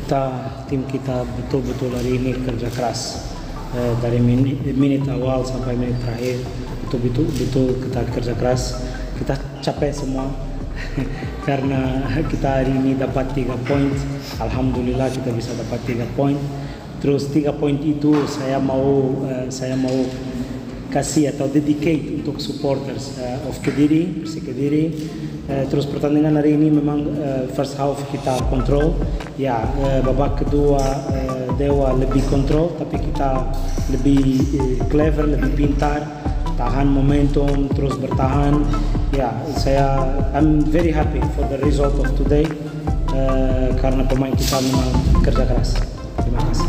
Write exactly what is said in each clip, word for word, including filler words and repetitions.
kita tim kita betul-betul hari ini kerja keras eh, dari menit, menit awal sampai menit terakhir betul-betul betul kita kerja keras, kita capek semua karena kita hari ini dapat tiga poin. Alhamdulillah kita bisa dapat tiga poin. Terus tiga poin itu saya mau eh, saya mau kasih atau dedicate untuk supporters uh, of Kediri, Persik Kediri. Uh, terus pertandingan hari ini memang uh, first half kita kontrol, ya uh, babak kedua uh, Dewa lebih kontrol, tapi kita lebih uh, clever, lebih pintar, tahan momentum, terus bertahan. Ya, saya I'm very happy for the result of today uh, karena pemain kita memang kerja keras. Terima kasih.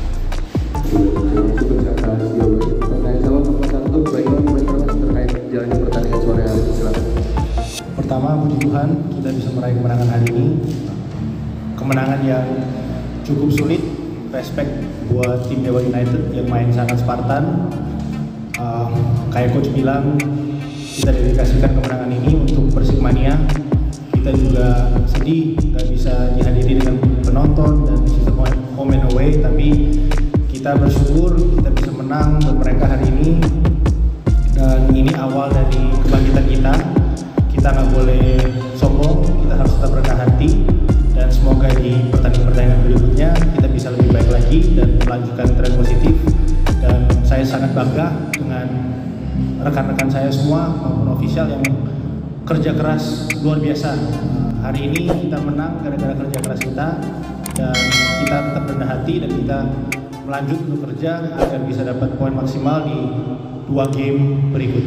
Pertama, puji Tuhan kita bisa meraih kemenangan hari ini. Kemenangan yang cukup sulit. Respect buat tim Dewa United yang main sangat Spartan. Uh, kayak coach bilang, kita dedikasikan kemenangan ini untuk Persikmania. Kita juga sedih nggak bisa dihadiri dengan penonton dan sistem home and away, tapi kita bersyukur kita bisa menang buat mereka hari ini, dan ini awal dari kebangkitan kita. Kita nggak boleh sombong, kita harus tetap rendah hati, dan semoga di pertandingan-pertandingan berikutnya kita bisa lebih baik lagi dan melanjutkan tren positif. Dan saya sangat bangga dengan rekan-rekan saya semua maupun ofisial yang kerja keras luar biasa. Hari ini kita menang gara-gara kerja keras kita, dan kita tetap rendah hati dan kita melanjut bekerja agar bisa dapat poin maksimal di dua game berikut.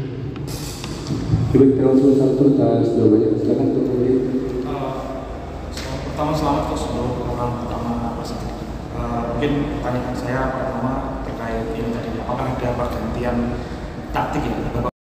Baik, terima kasih satu atas jawabannya. Silakan untuk mulai. Pertama selamat coach untuk orang pertama Mas. Uh, mungkin pertanyaan saya pertama terkait ini tadi, apakah ada pergantian taktik ya?